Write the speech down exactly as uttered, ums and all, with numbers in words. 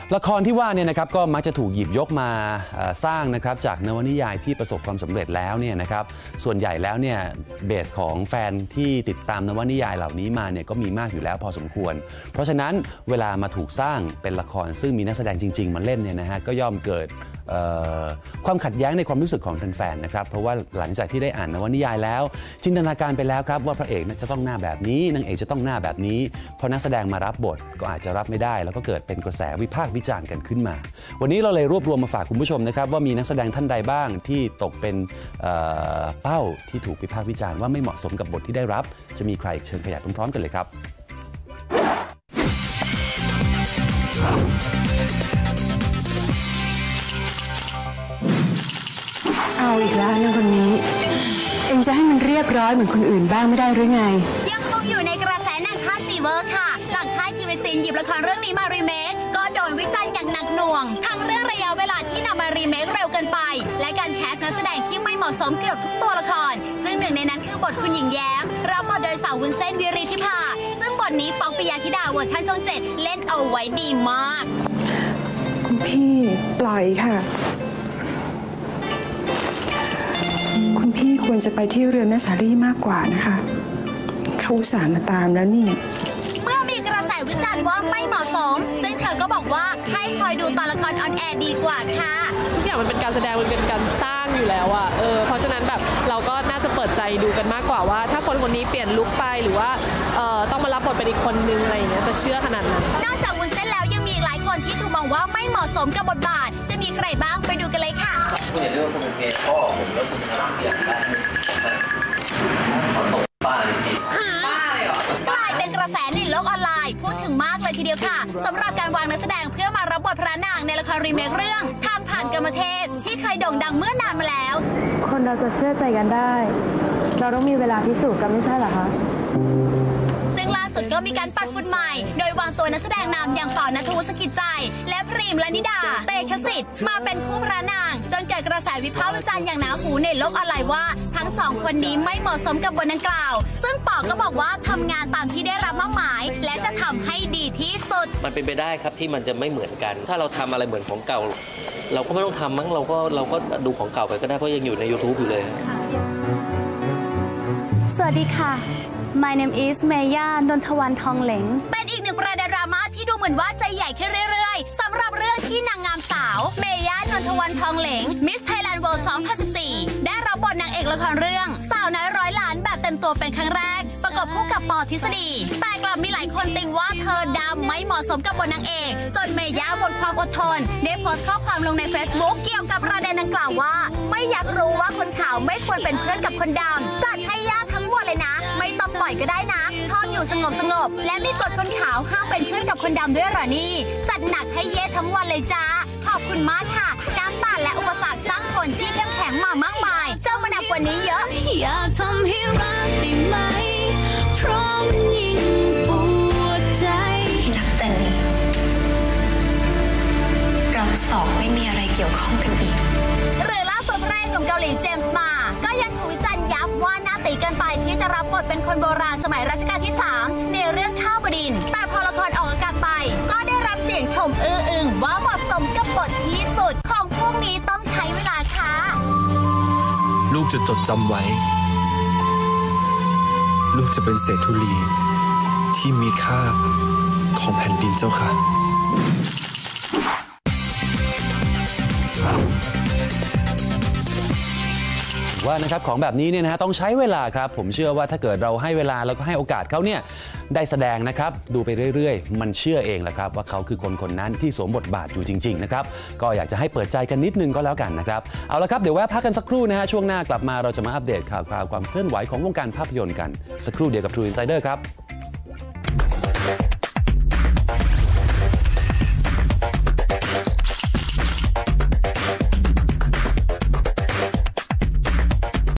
ละครที่ว่าเนี่ยนะครับก็มักจะถูกหยิบยกมาสร้างนะครับจากนวนิยายที่ประสบความสำเร็จแล้วเนี่ยนะครับส่วนใหญ่แล้วเนี่ยเบสของแฟนที่ติดตามนวนิยายเหล่านี้มาเนี่ยก็มีมากอยู่แล้วพอสมควรเพราะฉะนั้นเวลามาถูกสร้างเป็นละครซึ่งมีนักแสดงจริงๆมาเล่นเนี่ยนะฮะก็ย่อมเกิดความขัดแย้งในความรู้สึกของแฟนๆนะครับเพราะว่าหลังจากที่ได้อ่านนวนิยายแล้วจินตนาการไปแล้วครับว่าพระเอกจะต้องหน้าแบบนี้นางเอกจะต้องหน้าแบบนี้พอนักแสดงมารับบทก็อาจจะรับไม่ได้แล้วก็เกิดเป็นกระแสวิพากษ์วิจารณ์กันขึ้นมาวันนี้เราเลยรวบรวมมาฝากคุณผู้ชมนะครับว่ามีนักแสดงท่านใดบ้างที่ตกเป็นเป้าที่ถูกวิพากษ์วิจารณ์ว่าไม่เหมาะสมกับบทที่ได้รับจะมีใครเชิญขยายพร้อมๆกันเลยครับเอาอีกแล้วนางคนนี้เองจะให้มันเรียบร้อยเหมือนคนอื่นบ้างไม่ได้หรือไงยังคงอยู่ในกระแสหนังค่ายฟีเวอร์ค่ะหลังค่ายทีวีซีหยิบละครเรื่องนี้มารีเมคก็โดนวิจารณ์อย่างหนักหน่วงทั้งเรื่องระยะเวลาที่นำมารีเมคเร็วเกินไปและการแคสต์นักแสดงที่ไม่เหมาะสมเกือบทุกตัวละครซึ่งหนึ่งในนั้นคือบทคุณหญิงแย้มรับบทโดยสาววุ้นเส้นวิริธิภาซึ่งบทนี้ป๊อกปิยธิดาเวอร์ชันช่องเจ็ดเล่นเอาไว้ดีมากคุณพี่ปล่อยค่ะคุณพี่ควรจะไปที่เรือนแม่สาลี่มากกว่านะคะเขาอุตส่าห์มาตามแล้วนี่เมื่อมีกระแสวิจารณ์ว่าไม่เหมาะสมซึ่งเธอก็บอกว่าให้คอยดูตอนละครออนแอร์ดีกว่าค่ะทุกอย่างมันเป็นการแสดงมันเป็นการสร้างอยู่แล้วอะเออเพราะฉะนั้นแบบเราก็น่าจะเปิดใจดูกันมากกว่าว่าถ้าคนคนนี้เปลี่ยนลุคไปหรือว่าเอ่อต้องมารับบทเป็นอีกคนนึงอะไรอย่างเงี้ยจะเชื่อขนาดนั้นนอกจากวุ้นเส้นแล้วยังมีหลายคนที่ถูกมองว่าไม่เหมาะสมกับบทบาทจะมีใครบ้างไปดูกันเลยค่ะคุณอย่าเรียกว่าคุณเป็นเพศพ่อผมแล้วคุณจะรับเสียงได้ขอตบบ้าเลยพี่บ้าเลยเหรอกลายเป็นกระแสในโลกออนไลน์พูดถึงมากเลยทีเดียวค่ะสำหรับการวางนักแสดงเพื่อมารับบทพระนางในละครรีเมคเรื่องทางผ่านกรรมเทพที่เคยโด่งดังเมื่อนานมาแล้วคนเราจะเชื่อใจกันได้เราต้องมีเวลาพิสูจน์กันไม่ใช่เหรอคะซึ่งล่าสุดก็มีการปัดฝุ่นใหม่โดยวางตัวนักแสดงนำอย่างป่อณัฐวุฒิ สกิจใจและพรีมลนิดาเตชะสิทธิ์มาเป็นคู่พระนางจนเกิดกระแสวิพากษ์วิจารณ์อย่างหนาหูในโลกออนไลน์ว่าทั้งสองคนนี้ไม่เหมาะสมกับบทดังกล่าวซึ่งป่อก็บอกว่าทำงานตามที่ได้รับมอบหมายและจะทำให้ดีที่สุดมันเป็นไปได้ครับที่มันจะไม่เหมือนกันถ้าเราทำอะไรเหมือนของเก่าเราก็ไม่ต้องทำมั้งเราก็เราก็ดูของเก่าไปก็ได้เพราะยังอยู่ใน ยูทูบ อยู่เลยสวัสดีค่ะ My name is เมย่านนทวันทองเหลงเป็นอีกหนึ่งประเด็นดราม่าที่ดูเหมือนว่าจะใหญ่ขึ้นเรื่อยๆสำหรับเรื่องที่นางงามสาวเมย่านนทวันทองเหลง Miss Thailand World สองพันสิบสี่ได้รับบทนางเอกละครเรื่องสาวน้อยร้อยล้านแบบเต็มตัวเป็นครั้งแรกประกบคู่กับปอทฤษฎีแต่กลับมีหลายคนติงว่าเธอดำไม่เหมาะสมกับบทนางเอกจนเมย่าหมดความอดทนได้โพสต์ข้อความลงใน Facebook เกี่ยวกับประเด็นดังกล่าวว่าไม่อยากรู้ว่าคนขาวไม่ควรเป็นเพื่อนกับคนดำจัดให้ย่าทั้งหมดเลยนะไม่ต้องปล่อยก็ได้นะชอบอยู่สงบสงบและมีกฎคนขาวห้ามเป็นเพื่อนกับคนดำด้วยเหรอนี่จัดหนักให้เย่ทั้งวันเลยจ้าขอบคุณมากค่ะน้ำตาและอุปสรรคสร้างคนที่เข้มแข็งมามากมายเจ้ามาหนักกว่านี้เยอะอย่าทำให้รักได้ไหมเพราะยิ่งปวดใจนับแต่นี้เราสองไม่มีอะไรเกี่ยวข้องกันอีกหรือล่าสุดแรกหนุ่มเกาหลีเจมส์มาก็ยังถูกวิจารณ์ยับว่าหน้าตีเกินไปที่จะรับบทเป็นคนโบราณสมัยรัชกาลที่สามในเรื่องข้าวบดินทร์แต่พอละครออกอากาศไปก็ได้รับเสียงชมอื้ออึงว่าเหมาะสมกับบทที่สุดของพวกนี้ต้องใช้เวลาค่ะลูกจะจดจำไว้ลูกจะเป็นเศรษฐุลีที่มีค่าของแผ่นดินเจ้าค่ะว่านะครับของแบบนี้เนี่ยนะฮะต้องใช้เวลาครับผมเชื่อว่าถ้าเกิดเราให้เวลาแล้วก็ให้โอกาสเขาเนี่ยได้แสดงนะครับดูไปเรื่อยๆมันเชื่อเองแหละครับว่าเขาคือคนคนนั้นที่สวมบทบาทอยู่จริงๆนะครับก็อยากจะให้เปิดใจกันนิดนึงก็แล้วกันนะครับเอาละครับเดี๋ยวแวะพักกันสักครู่นะฮะช่วงหน้ากลับมาเราจะมาอัปเดตข่าวคราวความเคลื่อนไหวของวงการภาพยนตร์กันสักครู่เดียวกับ True Insider ครับ